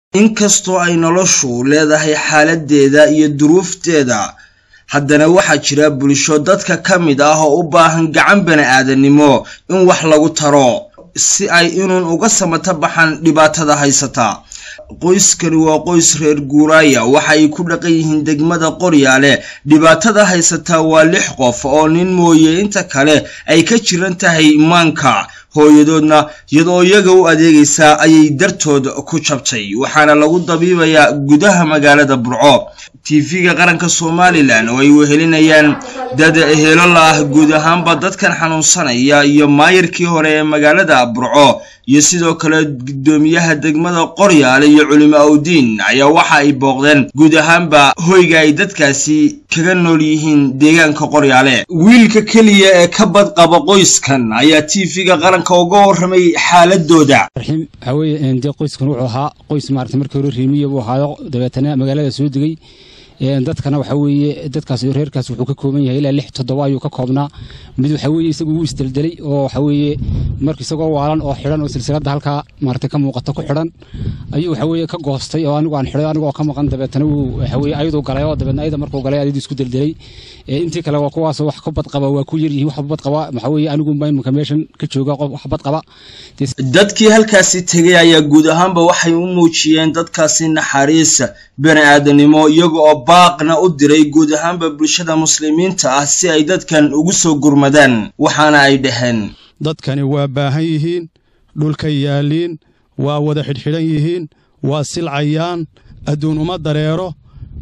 inkastoo ay noloshu leedahay xaaladeeda iyo duruufteeda haddana waxa jira bulsho dadka kamid ah oo u baahan gacan bani'aadanimo in wax lagu taro si ay inuu uga samata baxan dhibaatada haysata qoyskani waa qoys reer guuraaya waxa ay ku dhaqan yihiin degmada Qoryaale dhibaatada haysata waa 6 qof oo nin mooye inta kale ay ka jiran tahay maanka hooyadoodna iyadoo iyaga u adeegaysa ayay dartood ku jabtay waxaana lagu dabiibayaa gudaha magaalada Burco TV-ga qaranka Soomaaliland oo ay wehelinayaan dad ehelo la guud ahaanba dadkan xanuunsanaya iyo maayirkii hore ee magaalada Burco iyo sidoo kale gudoomiyaha degmada Qoryaale iyo culimo diin ayaa waxa ay booqdeen guud ahaanba hoyga ay dadkaasi kaga nool yihiin deegaanka Qoryaale wiilka kaliya ee ka bad qaba qoyskan ayaa TV-ga qaranka uga warramay xaaladooda hawee inta qoyskan wuxuu ahaa qoys maartay markii hore riimiyo uu ahaa dabeetana magaalada soo digay dadkana waxa weeye dadkaas reerkaas wuxuu ka kooban yahay ilaa 6-7 ayuu ka koobnaa mid waxa weeye isagu uu isdaldalay oo waxa weeye markii isagoo waalan oo xiran oo silsilada halka maartay ka muuqato ku xiran ayuu waxa weeye ka goostay oo anigu aan xiray anigu ka maqan dabeetana uu waxa weeye ayadu galay oo dabeetana ayada markuu galay ayadu isku daldalay intii kale waa kuwaas wax ka bad qaba waa ku yar yihiin wax bad qaba waxa weeye anigu ma meeshan ka jooga qof wax bad qaba dadkii halkaasi tagay ayaa guud ahaanba waxay u muujiyeen dadkaasi naxariis bani'aadanimo iyaga oo baaqna u diray guud ahaanba bulshada muslimiinta ah si ay dadkan ugu soo gurmadaan waxaana ay dhaheen dadkani waa baahan yihiin dhulka yaaliin waa wada xidhxidhan yihiin waa silcayaan adduun uma dareero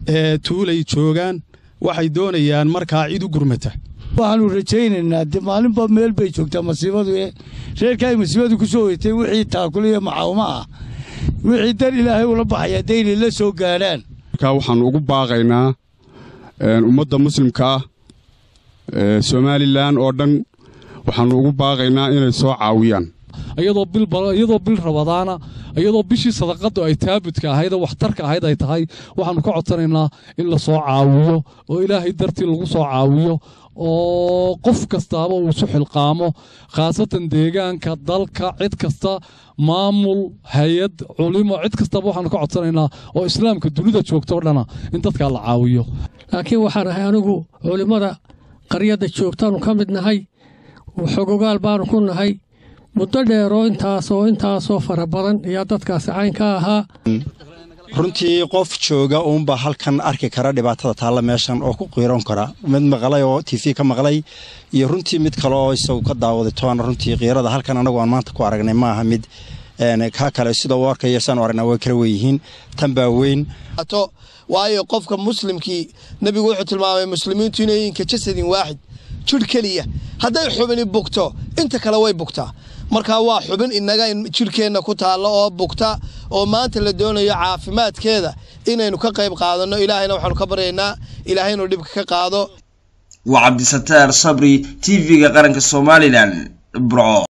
tuulay joogaan waxay doonayaan markaa cid u gurmata waxaanu rajaynaynaa maalinba meel bay joogtaa masiibadu reerkay masiibadu ku soo hoytay wixii taakuliyo macaawma ah wixii dar ilaahay ula baxaya deyn la soo gaaraan marka waxaan ugu baaqaynaa ummadda muslimka ah Soomaaliland oo dhan waxaan ugu baaqaynaa inay soo caawiyaan iyadoo bil Ramadaana iyadoo bishii sadaqadu ay taabudka ahayd wax tarka ahayd ay tahay waxaan ka codsanaynaa in la soo caawiyo oo ilaahay dartii lagu soo caawiyo oo qof kastaaba uu soo xilqaamo khaasatan deegaanka dalka cid kasta maamul hay'ad culimo cid kasta waxaan ka codsanaynaa oo islaamka dunida joogto dhana in dadka la caawiyo laakiin waxaan ahay anigu culimada qaryada joogtaan ka mid nahay xogogaal baan ku nahay muddo dheer oo intaasoo fara badan iyo dadkaas cayn ka ahaa runtii qof jooga uunba halkan arki kara dhibaatada taalla meeshan oo ku qiiroon kara mid maqlay oo TV ka maqlay iyo runtii mid kale oo isagu ka daawaday toona runtii qiirada halkan anagu aan maanta ku aragnay ma aha mid ka kale sida warkaya san aragnaa way kala weeyihiin tan baa weyn waayo qofka muslimkii nabigu wuxuu tilmaamay muslimiintu inay yihiin ka jasadin waahid jir kaliya haday xubin bugto inta kale way bugtaa marka waa xubin inaga jirkeena ku taalo oo bugta oo maanta la doonayo caafimaadkeeda inaynu ka qayb qaadano ilaahayna waxaanu ka baryaynaa ilaahayna dhibka ka qaado waa Cabdi Sataar Sabri TV-ga qaranka Soomaaliland Burco.